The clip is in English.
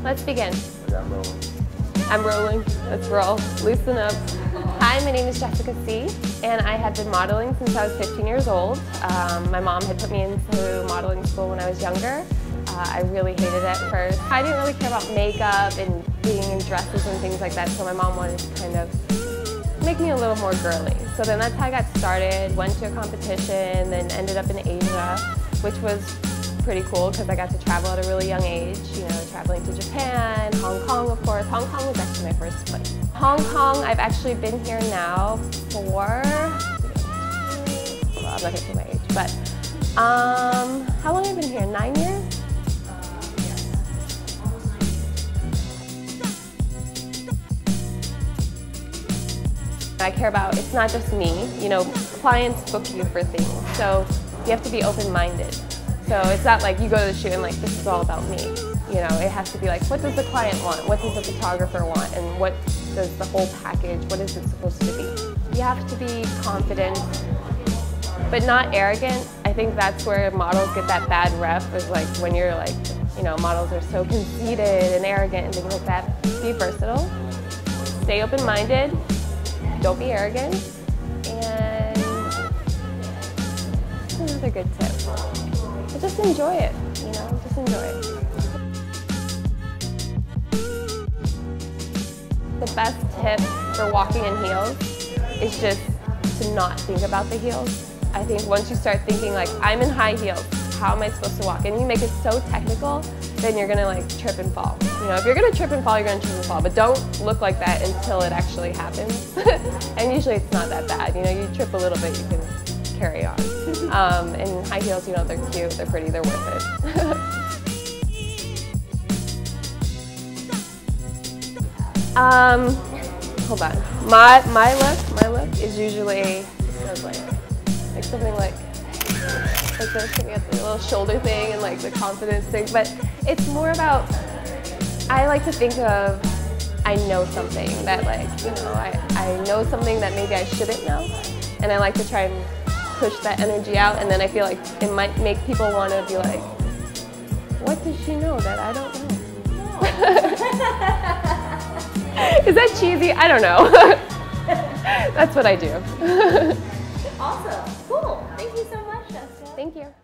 Let's begin. Okay, I'm rolling. I'm rolling. Let's roll. Loosen up. Hi, my name is Jessica C, and I have been modeling since I was 15 years old. My mom had put me into modeling school when I was younger. I really hated it at first. I didn't really care about makeup and being in dresses and things like that, so my mom wanted to kind of make me a little more girly. So then that's how I got started, went to a competition, then ended up in Asia, which was pretty cool because I got to travel at a really young age, you know, traveling to Japan, Hong Kong, of course. Hong Kong was actually my first place. Hong Kong, I've actually been here now for, well, I'm not gonna say my age, but how long have I been here? 9 years? I care about, it's not just me, you know, clients book you for things, so you have to be open-minded. So it's not like you go to the shoot and like, this is all about me. You know, it has to be like, what does the client want? What does the photographer want? And what does the whole package, what is it supposed to be? You have to be confident, but not arrogant. I think that's where models get that bad rep, is like when you're like, you know, models are so conceited and arrogant and things like that. Be versatile, stay open-minded, don't be arrogant, and that's another good tip. But just enjoy it, you know, just enjoy it. The best tip for walking in heels is just to not think about the heels. I think once you start thinking like, I'm in high heels, how am I supposed to walk? And you make it so technical, then you're gonna like trip and fall. You know, if you're gonna trip and fall, you're gonna trip and fall, but don't look like that until it actually happens. And usually it's not that bad. You know, you trip a little bit, you can carry on. And high heels, you know, they're cute, they're pretty, they're worth it. Hold on. My look is usually like something like this, we have the little shoulder thing and like the confidence thing, but it's more about, I like to think of, I know something that like, you know, I know something that maybe I shouldn't know, and I like to try and push that energy out, and then I feel like it might make people want to be like, what does she know that I don't know? Is that cheesy? I don't know. That's what I do. Awesome. Cool. Thank you so much, Jessica. Thank you.